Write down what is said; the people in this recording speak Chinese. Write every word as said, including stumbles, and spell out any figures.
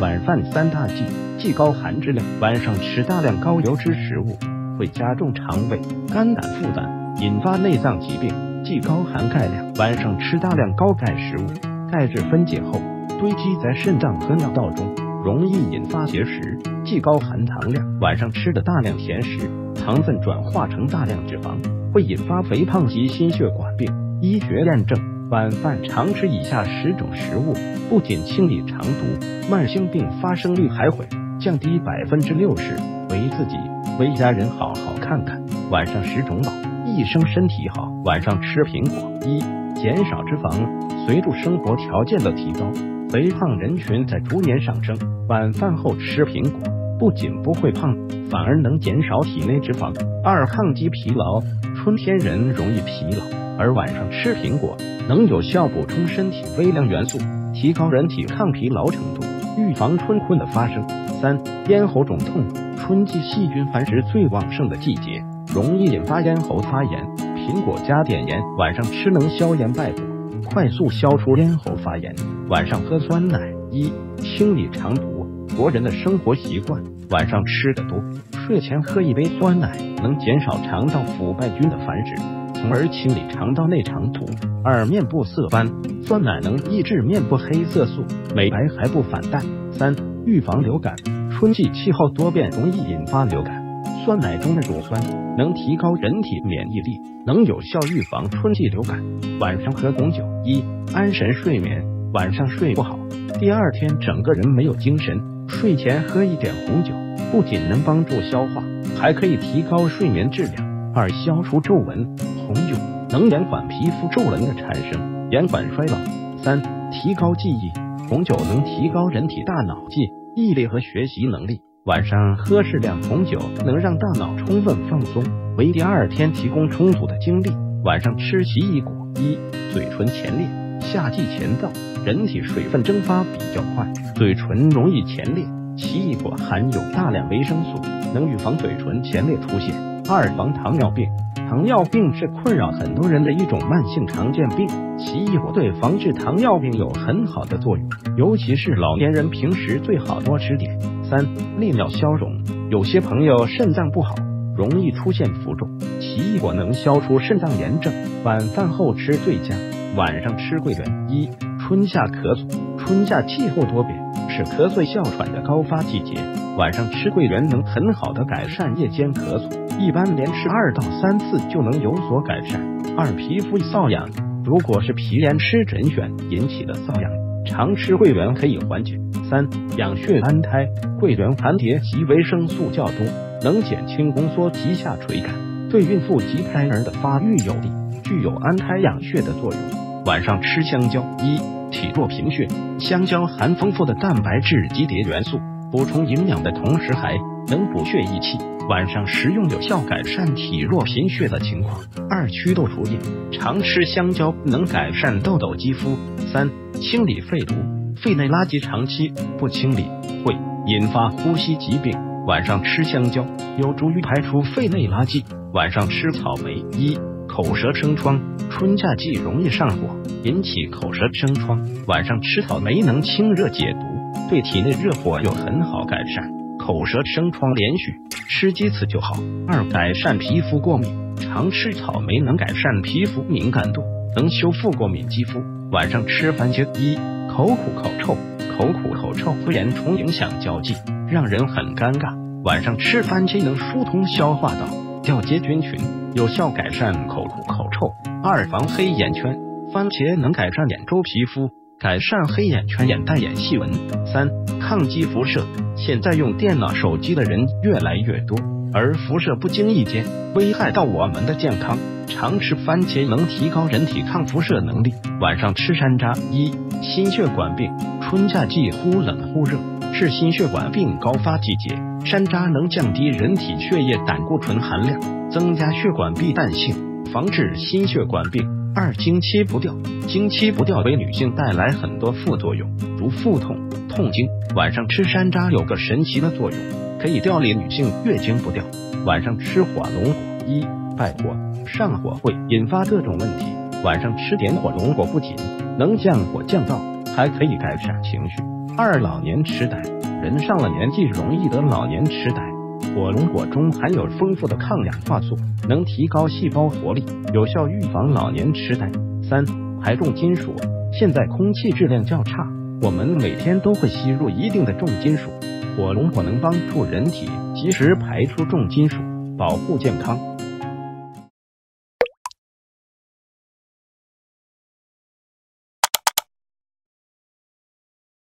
晚饭三大忌：忌高含脂量，晚上吃大量高油脂食物会加重肠胃、肝胆负担，引发内脏疾病；忌高含钙量，晚上吃大量高钙食物，钙质分解后堆积在肾脏和尿道中，容易引发结石；忌高含糖量，晚上吃的大量甜食，糖分转化成大量脂肪，会引发肥胖及心血管病。医学验证，晚饭常吃以下十种食物，不仅清理肠毒，慢性病发生率还会降低百分之六十。为自己、为家人好好看看。晚上十种饱，一生身体好。晚上吃苹果。一、减少脂肪。随着生活条件的提高，肥胖人群在逐年上升。晚饭后吃苹果，不仅不会胖，反而能减少体内脂肪。二、抗击疲劳。春天人容易疲劳，而晚上吃苹果能有效补充身体微量元素，提高人体抗疲劳程度，预防春困的发生。三、咽喉肿痛。春季细菌繁殖最旺盛的季节，容易引发咽喉发炎。苹果加碘盐，晚上吃能消炎败补，快速消除咽喉发炎。晚上喝酸奶。一、清理肠毒。国人的生活习惯，晚上吃的多，睡前喝一杯酸奶，能减少肠道腐败菌的繁殖，从而清理肠道内肠毒。二、面部色斑。酸奶能抑制面部黑色素，美白还不反弹。三、预防流感。春季气候多变，容易引发流感。酸奶中的乳酸能提高人体免疫力，能有效预防春季流感。晚上喝红酒。一、安神睡眠。晚上睡不好，第二天整个人没有精神，睡前喝一点红酒，不仅能帮助消化，还可以提高睡眠质量。二、消除皱纹。红酒能延缓皮肤皱纹的产生，延缓衰老。三、提高记忆。红酒能提高人体大脑记忆力和学习能力。晚上喝适量红酒，能让大脑充分放松，为第二天提供充足的精力。晚上吃奇异果。一、嘴唇前裂。夏季前到，人体水分蒸发比较快，嘴唇容易前裂。奇异果含有大量维生素，能预防嘴唇前裂出现。二、防糖尿病。糖尿病是困扰很多人的一种慢性常见病，奇异果对防治糖尿病有很好的作用，尤其是老年人平时最好多吃点。三、利尿消肿。有些朋友肾脏不好，容易出现浮肿，奇异果能消除肾脏炎症，晚饭后吃最佳。晚上吃桂圆。一、春夏咳嗽。春夏气候多变，是咳嗽哮喘的高发季节，晚上吃桂圆能很好的改善夜间咳嗽，一般连吃二到三次就能有所改善。二、皮肤瘙痒。如果是皮炎湿疹癣引起的瘙痒，常吃桂圆可以缓解。三、养血安胎。桂圆含铁及维生素较多，能减轻宫缩及下垂感，对孕妇及胎儿的发育有利，具有安胎养血的作用。晚上吃香蕉。一、体弱贫血。香蕉含丰富的蛋白质及碘元素，补充营养的同时还能补血益气，晚上食用有效改善体弱贫血的情况。二、祛痘除炎。常吃香蕉能改善痘痘肌肤。三、清理肺毒。肺内垃圾长期不清理会引发呼吸疾病，晚上吃香蕉有助于排除肺内垃圾。晚上吃草莓。一、口舌生疮。春夏季容易上火，引起口舌生疮，晚上吃草莓能清热解毒，对体内热火有很好改善，口舌生疮连续吃几次就好。二、改善皮肤过敏。常吃草莓能改善皮肤敏感度，能修复过敏肌肤。晚上吃番茄。一、口苦口臭。口苦口臭会严重影响交际，让人很尴尬，晚上吃番茄能疏通消化道，调节菌群，有效改善口苦口臭。二、防黑眼圈。番茄能改善眼周皮肤，改善黑眼圈、眼袋、眼细纹。三、抗击辐射。现在用电脑、手机的人越来越多，而辐射不经意间危害到我们的健康，常吃番茄能提高人体抗辐射能力。晚上吃山楂。一、心血管病。春夏季忽冷忽热，是心血管病高发季节，山楂能降低人体血液胆固醇含量，增加血管壁弹性，防治心血管病。二、经期不调。经期不调为女性带来很多副作用，如腹痛、痛经。晚上吃山楂有个神奇的作用，可以调理女性月经不调。晚上吃火龙果。一、败火。上火会引发各种问题，晚上吃点火龙果不仅能降火降燥，还可以改善情绪， 二、老年痴呆，人上了年纪容易得老年痴呆。火龙果中含有丰富的抗氧化素，能提高细胞活力，有效预防老年痴呆。三、排重金属，现在空气质量较差，我们每天都会吸入一定的重金属，火龙果能帮助人体及时排出重金属，保护健康。